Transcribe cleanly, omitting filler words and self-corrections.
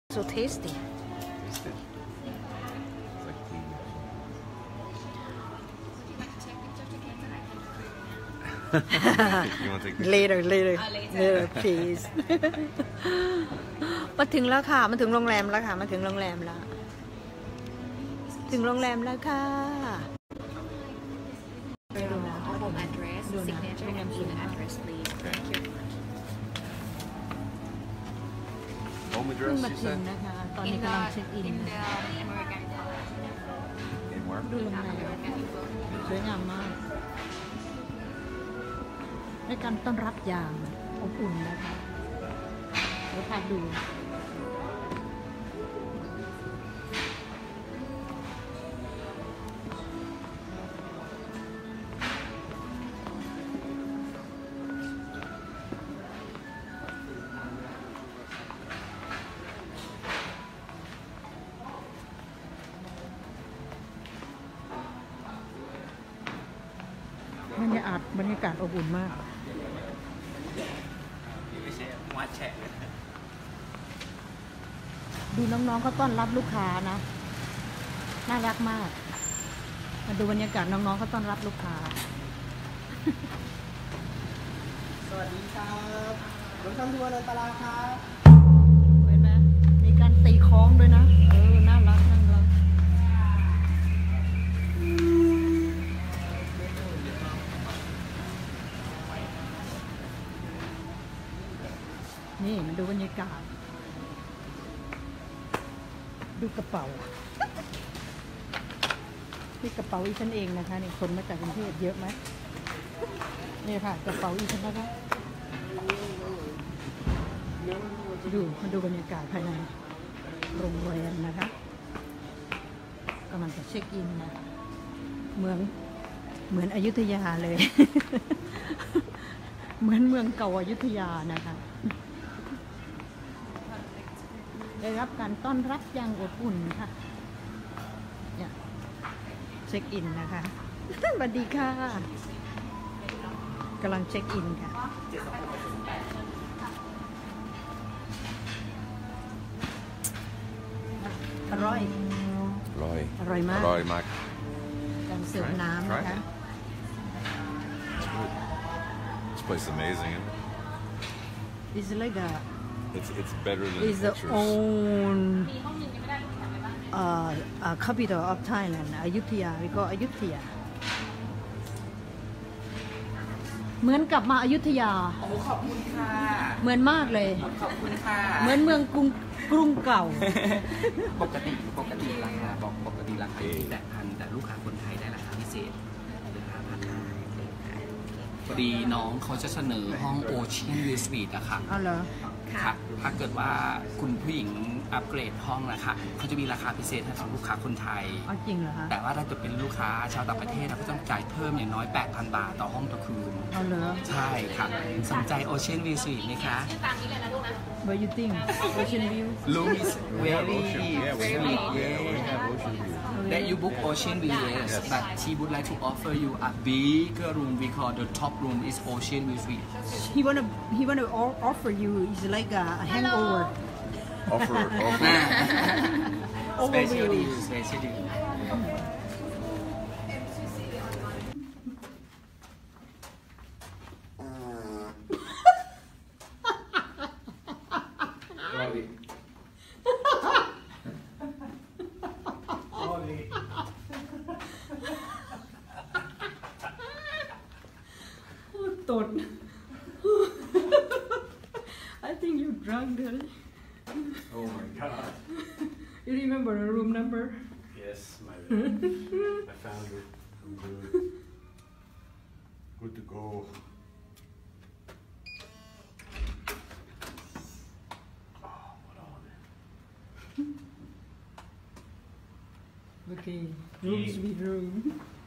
So tasty. Taste it. It's like tea. You want to take pictures? later please มาถึงแล้วค่ะมาถึงโรงแรมแล้วค่ะมาถึงโรงแรมแล้วถึงโรงแรมแล้วค่ะ home address, signature and email address, please. Thank you. Home เพิ่ง address, มา you ถึง said? นะคะตอนนี้กำลังเช็คอิน In the American Eagle. In where? ดูโรงแรม American Eagle. สวยงามมากในการต้อนรับอย่างอบอุ่นนะคะเดี๋ยวพาดูบรรยากาศอบอุ่นมากดูน้องๆเขาต้อนรับลูกค้านะน่ารักมากมาดูบรรยากาศน้องๆเขาต้อนรับลูกค้าสวัสดีครับรถทางทัวร์เลยตลาดครับเห็นไหมมีการตีคล้องด้วยนะน่ารักนี่มาดูบรรยากาศดูกระเป๋านี่กระเป๋าอีฉันเองนะคะนี่คนมาจากกรุงเทพเยอะไหมนี่ค่ะกระเป๋าอีฉันนะคะมาดูบรรยากาศภายในโรงแรมนะคะกำลังจะเช็คอินนะเหมือนอยุธยาเลย เหมือนเมืองเก่าอยุธยานะคะได้รับการต้อนรับอย่างอบอุ่นค่ะเนี่ยเช็คอินนะคะ สวัสดีค่ะกำลังเช็คอินค่ะอร่อยมากการเสิร์ฟน้ำนะคะ This place is amazing. It's like It's better than it's the pictures. own capital of Thailand อยุธยาwe call อยุธยาเหมือนกับมาอยุธยาโอ้ขอบคุณค่ะเหมือนมากเลยขอบคุณค่ะเหมือนเมืองกรุงเก่าปกติราคาปกติราคาอยู่ที่8,000แต่ลูกค้าคนไทยได้ราคาพิเศษพอดีน้องเขาจะเสนอห้องโอเชียนวิวสวีทอะค่ะเอาเหรอค่ะถ้าเกิดว่าคุณผู้หญิงอัปเกรดห้องนะคะเขาจะมีราคาพิเศษให้สำหรับลูกค้าคนไทยเอาจริงเหรอฮะแต่ว่าถ้าเกิดเป็นลูกค้าชาวต่างประเทศเราก็ต้องจ่ายเพิ่มอย่างน้อย 8,000 บาทต่อห้องต่อคืนเอาเหรอใช่ค่ะสนใจโอเชียนวิวสวีทไหมคะ What you think Ocean View Room is very Yeah, we have ocean view. that you book ocean view yes but she would like to offer you a bigger room we call the top room is ocean view suite he wanna offer you is like a hangover Offer. special deal special deal ตด I think you drunk there Oh my god. you remember the room number Yes, my bad. I found it. I'm good. Good to go. Oh, what on it? okay rooms with room